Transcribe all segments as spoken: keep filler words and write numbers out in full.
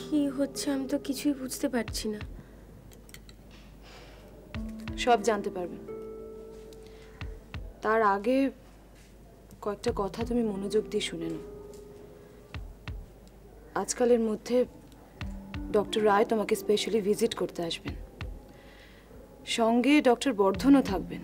কি হচ্ছে আমি তো কিছুই বুঝতে পারছি না। সব জানতে পারবেন, তার আগে কয়েকটা কথা তুমি মনোযোগ দিয়ে শুনে নাও। আজকালের মধ্যে ডক্টর রায় তোমাকে স্পেশালি ভিজিট করতে আসবেন, সঙ্গে ডক্টর বর্ধনও থাকবেন।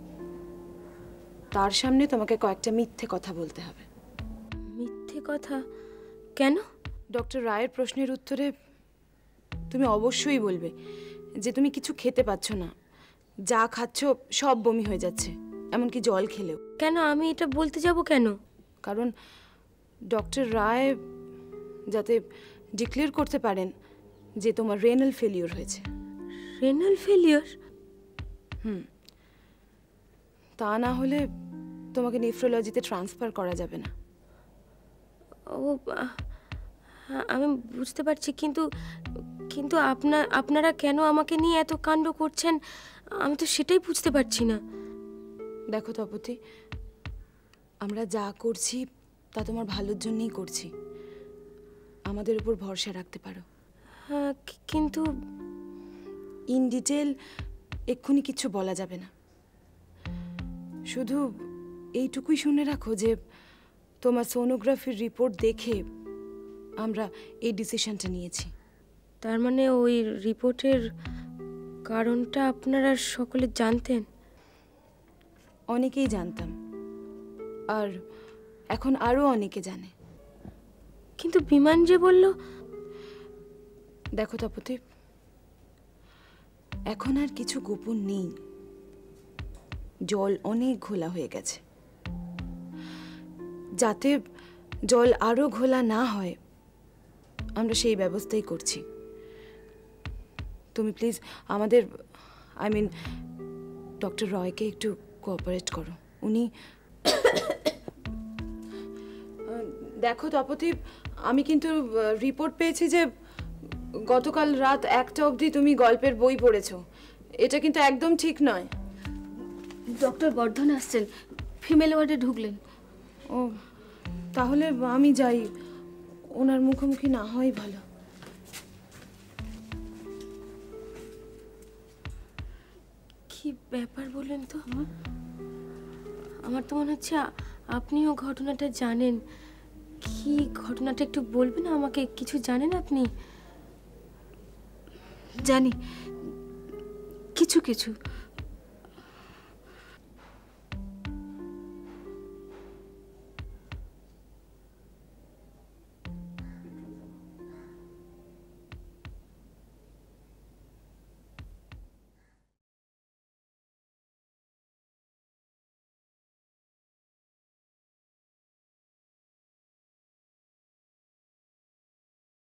তার সামনে তোমাকে কয়েকটা মিথ্যে কথা বলতে হবে। মিথ্যে কথা কেন? ডক্টর রায়ের প্রশ্নের উত্তরে তুমি অবশ্যই বলবে যে তুমি কিছু খেতে পাচ্ছ না, যা খাচ্ছ সব বমি হয়ে যাচ্ছে, এমনকি জল খেলেও। কেন আমি এটা বলতে যাব কেন? কারণ ডক্টর রায় যাতে ডিক্লেয়ার করতে পারেন যে তোমার রেনাল ফেলিওর হয়েছে। Renal failure? হুম, তা না হলে তোমাকে নেফ্রোলজিতে ট্রান্সফার করা যাবে না। ও আমি বুঝতে পারছি, কিন্তু কিন্তু আপনার আপনারা কেন আমাকে নিয়ে এত কাণ্ড করছেন আমি তো সেটাই বুঝতে পারছি না। দেখো তপতি, আমরা যা করছি তা তোমার ভালোর জন্যই করছি, আমাদের উপর ভরসা রাখতে পারো। হ্যাঁ, কিন্তু ইন ডিটেল এক্ষুনি কিছু বলা যাবে না, শুধু এইটুকুই শুনে রাখো যে তোমার সোনোগ্রাফির রিপোর্ট দেখে আমরা এই ডিসিশনটা নিয়েছি। তার মানে ওই রিপোর্টের কারণটা আপনারা সকলে জানতেন? অনেকেই জানতাম, আর এখন আরও অনেকে জানে। কিন্তু বিমান যে বলল। দেখো তপতি, এখন আর কিছু গোপন নেই, জল অনেক ঘোলা হয়ে গেছে। যাতে জল আরো ঘোলা না হয় আমরা সেই ব্যবস্থাই করছি। তুমি প্লিজ আমাদের আই মিন ডক্টর রয়কে একটু কোঅপারেট করো। উনি দেখো তপতি, আমি কিন্তু রিপোর্ট পেয়েছি যে গতকাল রাত একটা অবধি তুমি গল্পের বই পড়েছ, এটা কিন্তু একদম ঠিক নয়। ডক্টর বর্ধন আসছেন, ফিমেল ওয়ার্ডে ঢুকলেন। ও তাহলে আমি যাই, ওনার মুখোমুখি না হয় ভালো। কি ব্যাপার বলেন তো? আমার তো মনে হচ্ছে আপনিও ঘটনাটা জানেন। কি ঘটনাটা একটু বলবেন আমাকে? কিছু জানেন আপনি? জানি কিছু কিছু।